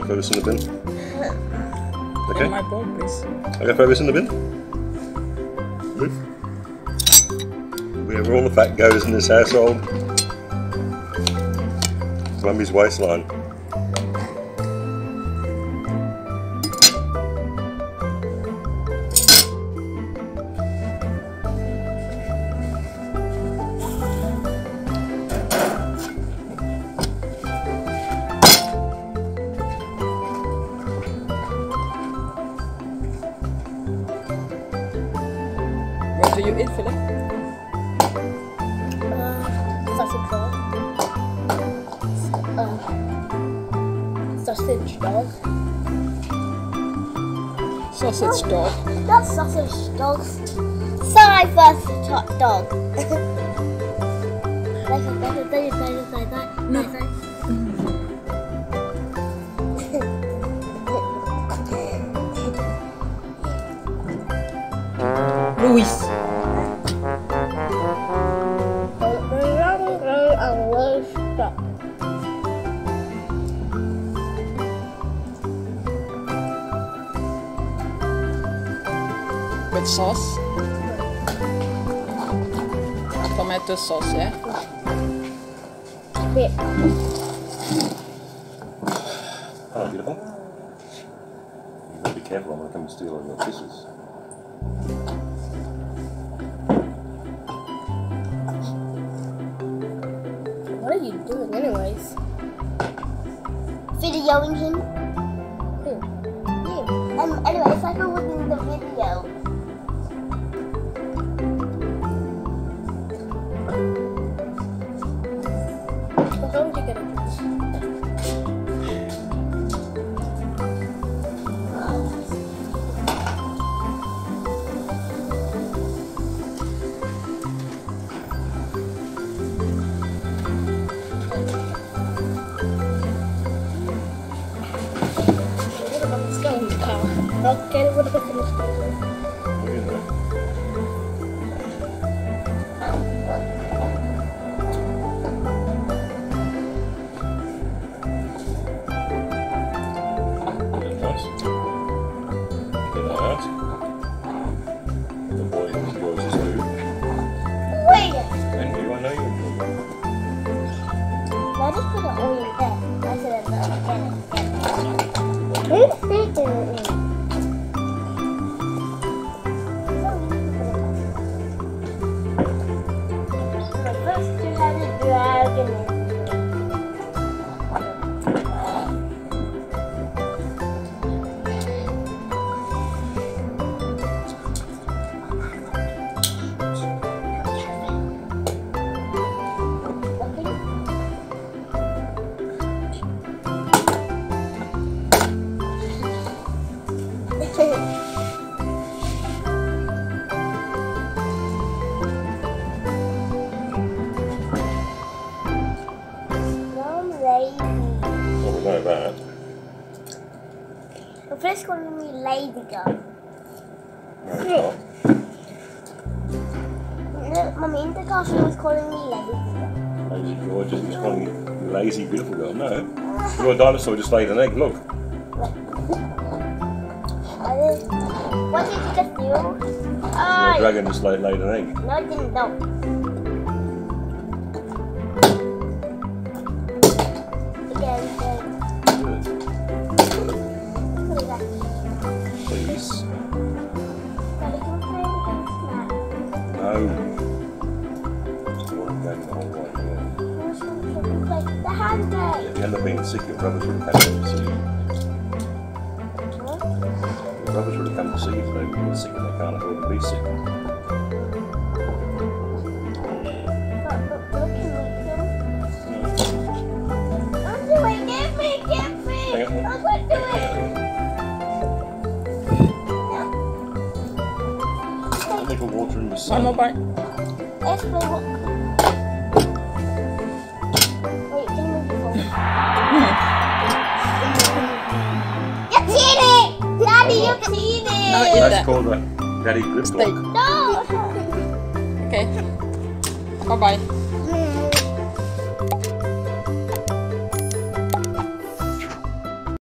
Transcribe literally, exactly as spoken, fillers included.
I'll throw this in the bin. Okay. My bowl, please. I'm gonna throw this in the bin. Good. Wherever all the fat goes in this household. Mummy's waistline. What do you eat, Philip? Sausage dog. Uh, sausage dog. Sausage dog. Not sausage dogs. Sorry, first hot dog. No. Luis. With sauce. Tomato sauce, yeah? Wait. Oh, beautiful. You gotta be careful, I'm gonna come and steal all your kisses. What are you doing anyways? Videoing him? Who? You. Um, anyway, it's like I was in the video. So how would you get it? Okay, what about the finish? The boy enjoys his food. Wait! And you, I know you enjoy it. Why just put it all in there? I said it again and again. Who's speaking it in? Like that. The fish calling me lazy girl. No, it's not. Look, Mummy, in the car she was calling me lazy girl. Lazy gorgeous, he's calling you lazy beautiful girl. No. You're a dinosaur just laid an egg, look. I did. What did you just do? Your Oh, dragon just laid, laid an egg. no, I didn't know. Again, again. Good. What is that? Please. Daddy, can we play with this snack? No. It's the one going the whole way, yeah. Like the hand game. If you hadn't have been sick, your brothers would have come to see you. What? Your brothers would have come to see you today, but you were sick and they can't afford to be sick. Look, look, look at me, Kim. I'm doing it. Give me, give me. Hang on. I'm going to do it. I'll make a water in the One sun. more bite. Let's play what? Wait, can you move the phone? You can eat it! Daddy, you can eat No, it! eat That's that. called a daddy grip Steak. block. No! Okay. Bye bye.